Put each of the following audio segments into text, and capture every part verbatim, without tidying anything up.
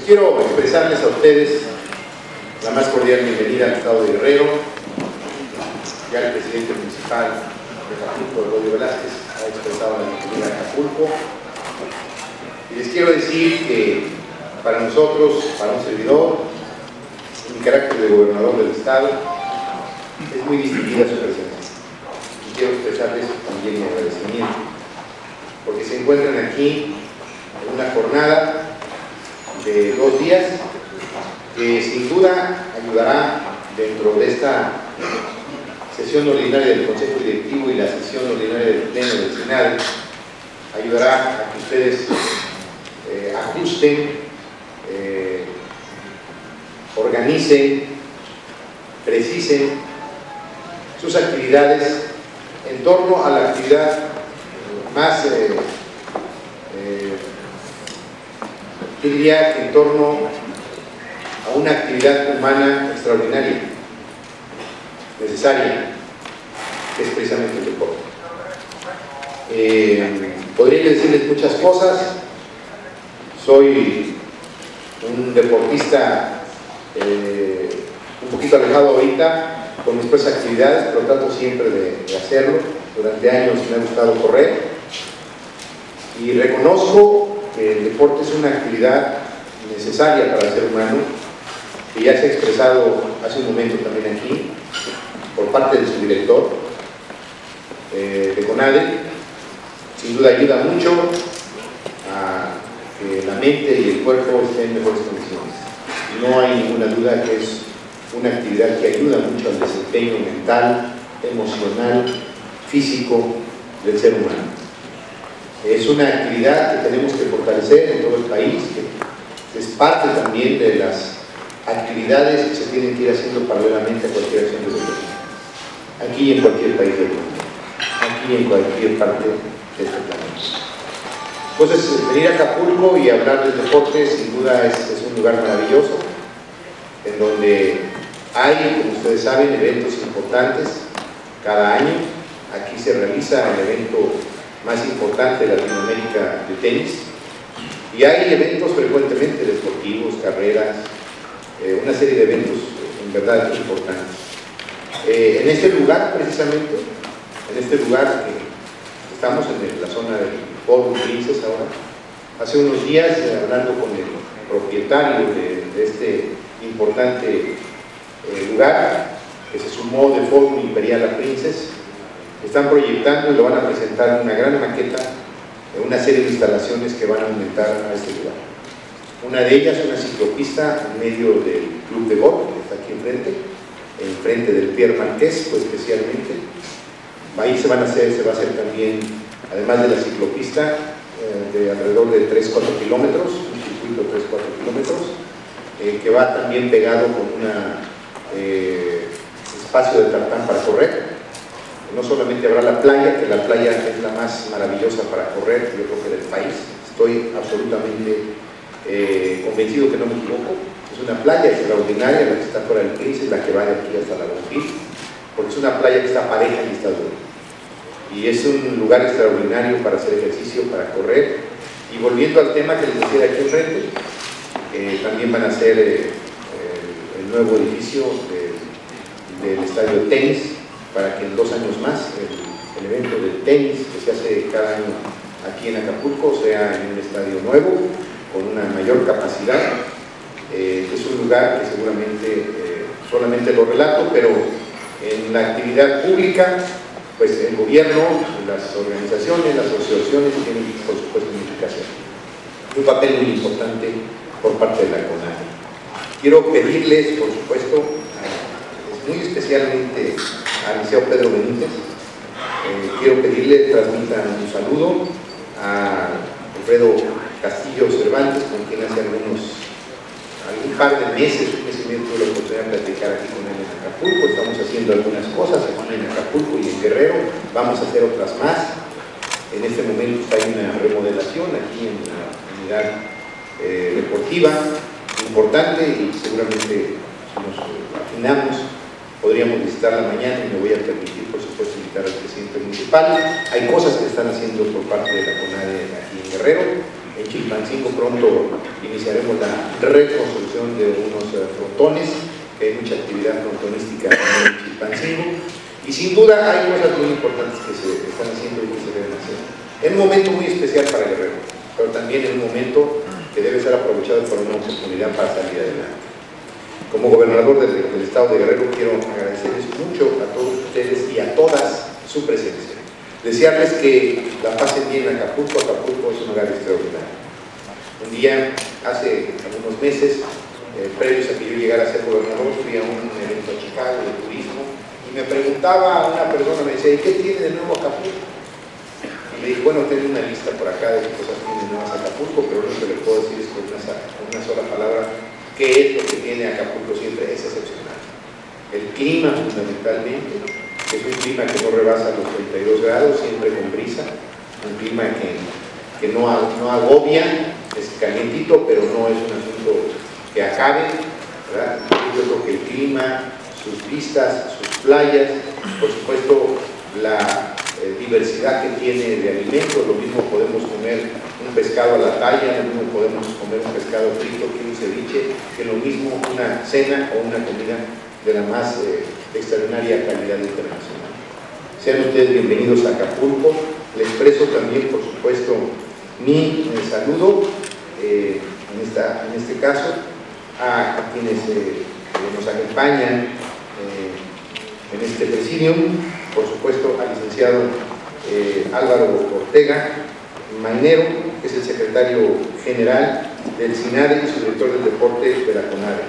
quiero expresarles a ustedes la más cordial bienvenida al estado de Guerrero. Ya el presidente municipal de Acapulco, Rodio Velázquez, ha expresado la bienvenida a Acapulco. Y les quiero decir que para nosotros, para un servidor, en mi carácter de gobernador del estado, es muy distinguida su presencia. Y quiero expresarles también mi agradecimiento, porque se encuentran aquí en una jornada de dos días que sin duda ayudará dentro de esta sesión ordinaria del Consejo Directivo y la sesión ordinaria del Pleno del Senado, ayudará a que ustedes eh, ajusten, eh, organicen, precisen sus actividades en torno a la actividad más, eh, eh, yo diría que en torno a una actividad humana extraordinaria, necesaria, que es precisamente el deporte. Eh, podría decirles muchas cosas. Soy un deportista eh, un poquito alejado ahorita con mis propias actividades, pero trato siempre de, de hacerlo. Durante años me ha gustado correr y reconozco que el deporte es una actividad necesaria para el ser humano, que ya se ha expresado hace un momento también aquí por parte de su director eh, de CONADE. Sin duda ayuda mucho a que la mente y el cuerpo estén en mejores condiciones. No hay ninguna duda que es una actividad que ayuda mucho al desempeño mental, emocional, físico del ser humano. Es una actividad que tenemos que fortalecer en todo el país, que es parte también de las actividades que se tienen que ir haciendo paralelamente a cualquier acción de deporte, aquí y en cualquier país del mundo, aquí y en cualquier parte de este planeta. Entonces, venir a Acapulco y hablar del deporte sin duda es, es un lugar maravilloso, en donde hay, como ustedes saben, eventos importantes cada año. Aquí se realiza el evento más importante de Latinoamérica de tenis, y hay eventos frecuentemente deportivos, carreras, eh, una serie de eventos en verdad importantes. Eh, en este lugar, precisamente, en este lugar que estamos en la zona del Fórum Princes ahora, hace unos días, eh, hablando con el propietario de, de este importante eh, lugar, que se sumó de Fórum Imperial a Princes, están proyectando y lo van a presentar una gran maqueta, una serie de instalaciones que van a aumentar a este lugar. Una de ellas, una ciclopista en medio del Club de Golf, que está aquí enfrente, enfrente del Pierre Marqués, pues especialmente. Ahí se van a hacer, se va a hacer también, además de la ciclopista, eh, de alrededor de tres a cuatro kilómetros, un circuito de tres a cuatro kilómetros, eh, que va también pegado con un eh, espacio de tartán para correr. No solamente habrá la playa, que la playa es la más maravillosa para correr, yo creo que del país, estoy absolutamente eh, convencido que no me equivoco. Es una playa extraordinaria, la que está fuera del Princes, la que va de aquí hasta la Bonfil, porque es una playa que está pareja y está dura. Y es un lugar extraordinario para hacer ejercicio, para correr. Y volviendo al tema que les decía de aquí enfrente, eh, también van a hacer eh, el, el nuevo edificio de, del estadio de tenis, para que en dos años más el, el evento del tenis que se hace cada año aquí en Acapulco sea en un estadio nuevo, con una mayor capacidad. Eh, es un lugar que seguramente, eh, solamente lo relato, pero en la actividad pública, pues el gobierno, las organizaciones, las asociaciones tienen por supuesto una implicación, un papel muy importante por parte de la CONADE. Quiero pedirles, por supuesto, muy especialmente al liceo Pedro Benítez, eh, quiero pedirle, transmitan un saludo a Alfredo Castillo Cervantes, con quien hace algunos, algún par de meses, un mes y medio tuve la oportunidad de platicar aquí con él en Acapulco. Estamos haciendo algunas cosas aquí en Acapulco y en Guerrero, vamos a hacer otras más. En este momento hay una remodelación aquí en la unidad eh, deportiva importante, y seguramente si nos afinamos podríamos visitarla mañana, y me voy a permitir, por supuesto, invitar al presidente municipal. Hay cosas que están haciendo por parte de la CONADE aquí en Guerrero, En Chilpancingo pronto iniciaremos la reconstrucción de unos frontones, que hay mucha actividad frontonística en Chilpancingo, y sin duda hay cosas muy importantes que se están haciendo y que se deben hacer. Es un momento muy especial para Guerrero, pero también es un momento que debe ser aprovechado por una oportunidad para salir adelante. Como gobernador del, del estado de Guerrero, quiero agradecerles mucho a todos ustedes y a todas su presencia. Desearles que la pasen bien en Acapulco. Acapulco es un lugar extraordinario. Un día, hace algunos meses, eh, previos a que yo llegara a ser gobernador, fui a un evento a Chicago de turismo y me preguntaba a una persona, me decía, ¿y qué tiene de nuevo Acapulco? Y le dije, bueno, tengo una lista por acá de qué cosas tiene nuevas Acapulco, pero lo que le puedo decir es con una, con una sola palabra, qué es lo que tiene Acapulco siempre, es excepcional. El clima, fundamentalmente, es un clima que no rebasa los treinta y dos grados, siempre con brisa, un clima que, que no, no agobia, es calientito, pero no es un asunto que acabe, ¿verdad? Yo creo que el clima, sus vistas, sus playas, por supuesto la eh, diversidad que tiene de alimentos, lo mismo podemos comer un pescado a la talla, lo mismo podemos comer un pescado frito que un ceviche, que lo mismo una cena o una comida de la más eh, extraordinaria calidad internacional. Sean ustedes bienvenidos a Acapulco. Les expreso también, por supuesto, mi eh, saludo, eh, en, esta, en este caso, a, a quienes eh, nos acompañan eh, en este presidium, por supuesto al licenciado eh, Álvaro Ortega Mainero, que es el secretario general del SINADE y su director del deporte de la CONADE.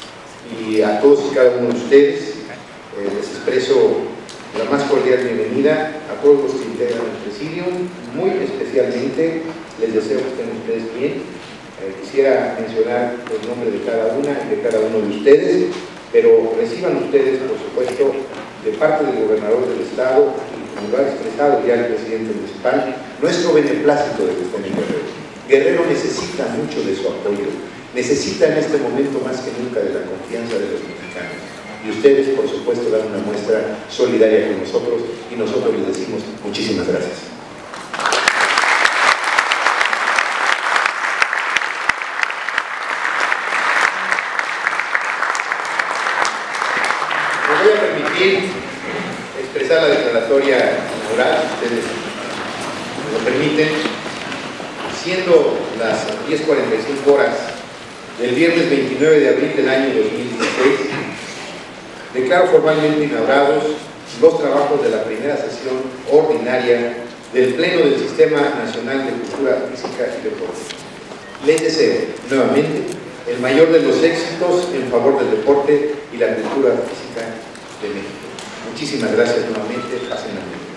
Y a todos y cada uno de ustedes eh, les expreso la más cordial bienvenida, a todos los que integran el presidium, muy especialmente les deseo que estén ustedes bien. Eh, quisiera mencionar el nombre de cada una y de cada uno de ustedes, pero reciban ustedes, por supuesto, de parte del gobernador del estado, y como lo ha expresado ya el presidente municipal, nuestro beneplácito de que estén en Guerrero. Guerrero necesita mucho de su apoyo, necesita en este momento más que nunca de la confianza de los mexicanos. Y ustedes, por supuesto, dan una muestra solidaria con nosotros y nosotros les decimos muchísimas gracias. Me voy a permitir expresar la declaratoria inaugural, si ustedes me lo permiten, siendo las diez cuarenta y cinco horas del viernes veintinueve de abril del año dos mil dieciséis, declaro formalmente inaugurados los trabajos de la primera sesión ordinaria del Pleno del Sistema Nacional de Cultura Física y Deporte. Les deseo nuevamente el mayor de los éxitos en favor del deporte y la cultura física de México. Muchísimas gracias nuevamente. Pasen la noche.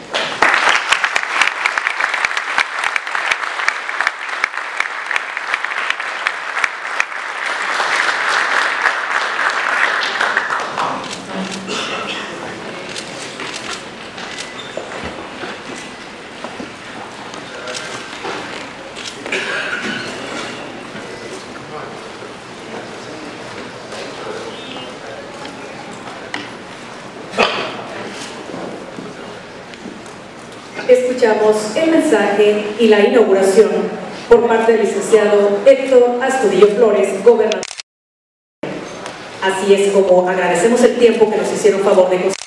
Escuchamos el mensaje y la inauguración por parte del licenciado Héctor Astudillo Flores, gobernador. Así es como agradecemos el tiempo que nos hicieron favor de